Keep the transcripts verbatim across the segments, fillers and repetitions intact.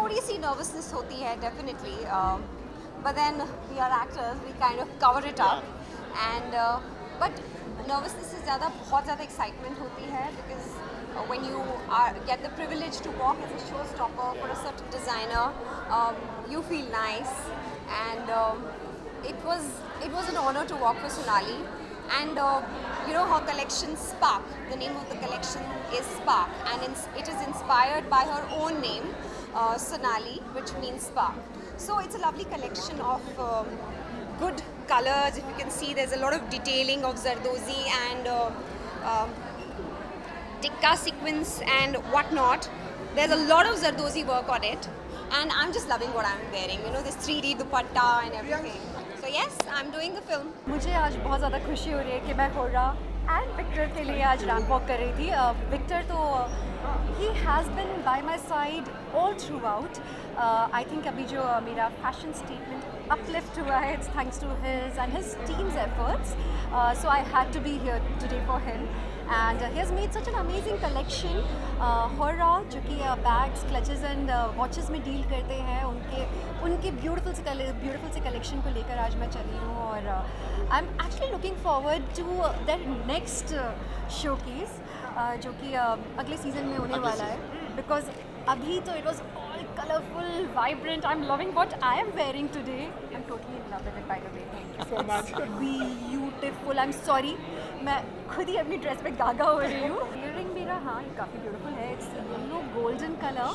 थोड़ी सी nervousness होती है definitely, um, but then we are actors, we kind of cover it up, and uh, but nervousness से ज़्यादा बहुत ज़्यादा excitement होती है because uh, when you are get the privilege to walk as a showstopper for a certain designer, um, you feel nice, and um, it was it was an honor to walk for Sonali. And uh, you know, her collection Spark, the name of the collection is Spark, and it is inspired by her own name, uh, Sonali, which means spark. So it's a lovely collection of um, good colors. If you can see, there's a lot of detailing of Zardozi and uh, um, tikka sequins and whatnot. There's a lot of Zardozi work on it, and I'm just loving what I'm wearing. You know, this three D dupatta and everything. So yes, I'm doing the film. मुझे आज बहुत ज़्यादा खुशी हो रही है कि मैं होरा एंड विक्टर के लिए आज रैंप वॉक कर रही थी. विक्टर तो he has been by my side all throughout. I think अभी जो uh, मेरा fashion statement uplift हुआ है, it's thanks to his and his team's efforts. Uh, so I had to be here today for him. And uh, he has made such an amazing collection. uh, Hora जो कि uh, bags, clutches and uh, watches में deal करते हैं, उनके उनके beautiful से beautiful से collection को लेकर आज मैं चली हूँ. और uh, I'm actually looking forward to uh, their next uh, showcase uh, जो कि uh, अगले season में होने वाला है. Because अभी तो it was all colorful, vibrant. I'm loving what I am wearing today. I'm totally in love with it, by the way. Thank you so much. Beautiful. I'm sorry, मैं खुद ही अपनी ड्रेस पे गागा हो रही हूँ. इयररिंग मेरा, हाँ, ये काफ़ी ब्यूटीफुल है. It's yellow golden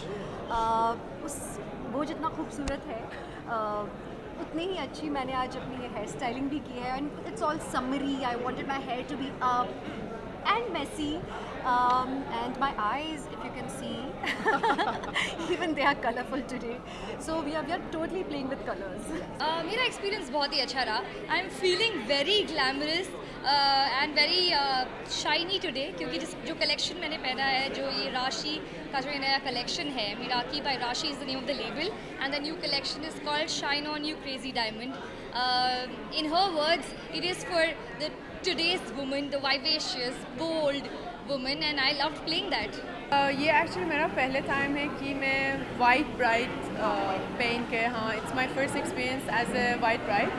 colour. उस वो जितना खूबसूरत है uh, उतनी ही अच्छी मैंने आज अपनी हेयर स्टाइलिंग भी की है. And it's all summery. I wanted my hair to be up and messy, um, and my eyes, if you can see, even they are colorful today. So we are we are totally playing with colors. uh, मेरा experience बहुत ही अच्छा रहा. I'm feeling very glamorous uh, and very uh, shiny today, क्योंकि जिस जो collection मैंने पहना है, जो ये राशि का जो ये नया collection है, Miraki by Rashi is the name of the label, and the new collection is called Shine On You Crazy Diamond. Uh, in her words, it is for the today's woman, the vivacious, bold woman, and I loved playing that. uh, ये actually मेरा पहले time है कि मैं white bride पहन के, हाँ, it's my first experience as a white bride,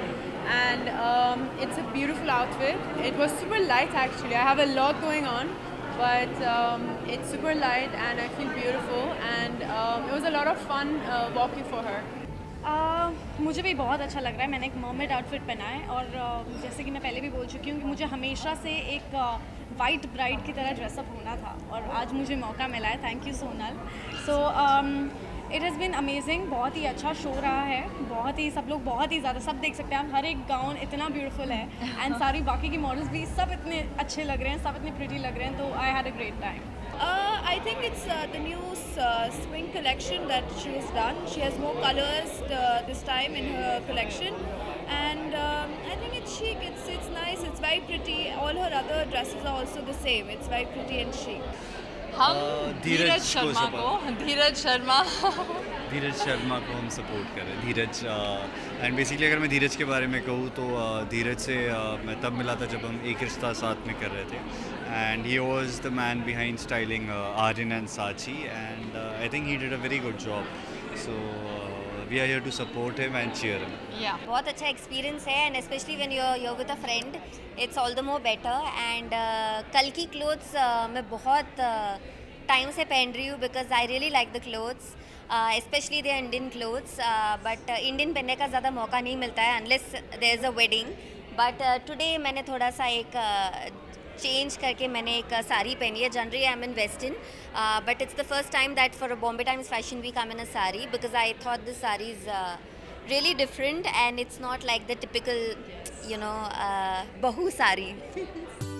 and it's a beautiful outfit. It was super light actually. I have a lot going on, but um, it's super light and I feel beautiful, and um, it was a lot of fun uh, walking for her. Uh, मुझे भी बहुत अच्छा लग रहा है. मैंने एक mermaid outfit पहना है, और uh, जैसे कि मैं पहले भी बोल चुकी हूँ कि मुझे हमेशा से एक वाइट uh, ब्राइड की तरह ड्रेसअप होना था, और आज मुझे मौका मिला है. Thank you Sonal. So it has been amazing. बहुत ही अच्छा शो रहा है. बहुत ही सब लोग बहुत ही ज़्यादा, सब देख सकते हैं आप, हर एक गाउन इतना ब्यूटीफुल है, एंड सारी बाकी की मॉडल्स भी सब इतने अच्छे लग रहे हैं, सब इतने प्रिटी लग रहे हैं. तो I had a great time. Uh, I think it's uh, the new uh, spring collection that she has done. She has more colors uh, this time in her collection, and um, I think it's chic. It's it's nice. It's very pretty. All her other dresses are also the same. It's very pretty and chic. हम धीरज शर्मा को धीरज शर्मा धीरज शर्मा को हम support कर रहे हैं. धीरज and basically अगर मैं धीरज के बारे में कहूँ तो uh, धीरज से uh, मैं तब मिला था जब हम एक रिश्ता साथ में कर रहे थे, and he was the man behind styling Aryan and Sachi, and I think he did a very good job. So we are here to support him and cheer him. Yeah, बहुत अच्छा experience है, and especially when you're you're with a friend, it's all the more better. And uh, कल की clothes uh, मैं बहुत time uh, से पहन रही हूँ because I really like the clothes, uh, especially the Indian clothes. Uh, but uh, Indian पहनने का ज़्यादा मौका नहीं मिलता है unless there is a wedding. But uh, today मैंने थोड़ा सा एक uh, चेंज करके मैंने एक साड़ी पहनी है. Generally I am in western, but it's the first time that for Bombay Times fashion week I am in a sari, because I thought this sari is really different and it's not like the typical, you know, bahu sari.